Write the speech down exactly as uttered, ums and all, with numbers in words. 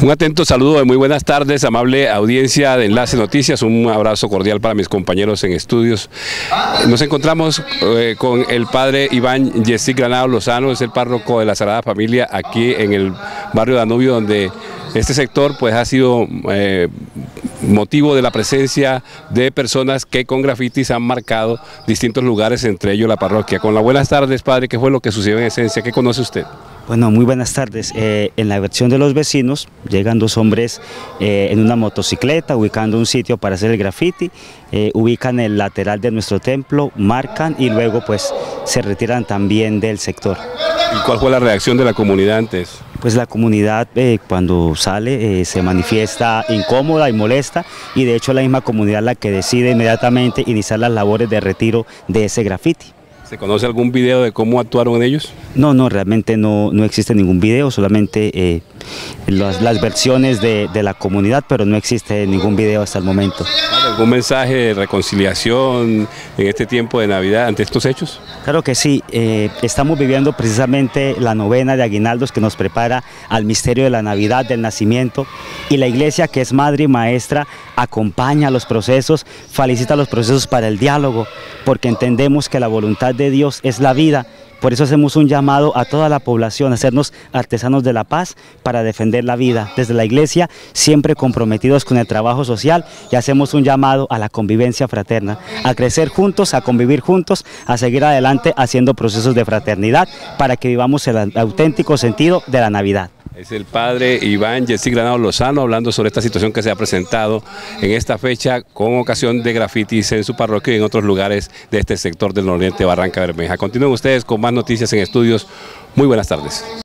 Un atento saludo de muy buenas tardes, amable audiencia de Enlace Noticias, un abrazo cordial para mis compañeros en estudios. Nos encontramos eh, con el padre Iván Yesik Granado Lozano, es el párroco de la Sagrada Familia aquí en el barrio Danubio, donde este sector pues ha sido eh, motivo de la presencia de personas que con grafitis han marcado distintos lugares, entre ellos la parroquia. Con las buenas tardes, padre, ¿qué fue lo que sucedió en esencia? ¿Qué conoce usted? Bueno, muy buenas tardes. Eh, en la versión de los vecinos llegan dos hombres eh, en una motocicleta ubicando un sitio para hacer el grafiti, eh, ubican el lateral de nuestro templo, marcan y luego pues se retiran también del sector. ¿Y cuál fue la reacción de la comunidad antes? Pues la comunidad eh, cuando sale eh, se manifiesta incómoda y molesta, y de hecho la misma comunidad la que decide inmediatamente iniciar las labores de retiro de ese grafiti. ¿Se conoce algún video de cómo actuaron ellos? No, no, realmente no, no existe ningún video, solamente eh, las, las versiones de, de la comunidad, pero no existe ningún video hasta el momento. ¿Algún mensaje de reconciliación en este tiempo de Navidad ante estos hechos? Claro que sí, eh, estamos viviendo precisamente la novena de aguinaldos que nos prepara al misterio de la Navidad, del nacimiento, y la iglesia, que es madre y maestra, acompaña los procesos, felicita los procesos para el diálogo, porque entendemos que la voluntad de Dios es la vida. Por eso hacemos un llamado a toda la población a hacernos artesanos de la paz para defender la vida. Desde la iglesia, siempre comprometidos con el trabajo social, y hacemos un llamado a la convivencia fraterna, a crecer juntos, a convivir juntos, a seguir adelante haciendo procesos de fraternidad para que vivamos el auténtico sentido de la Navidad. Es el padre Iván Yesik Granado Lozano hablando sobre esta situación que se ha presentado en esta fecha con ocasión de grafitis en su parroquia y en otros lugares de este sector del nororiente de Barranca Bermeja. Continúen ustedes con más noticias en estudios. Muy buenas tardes.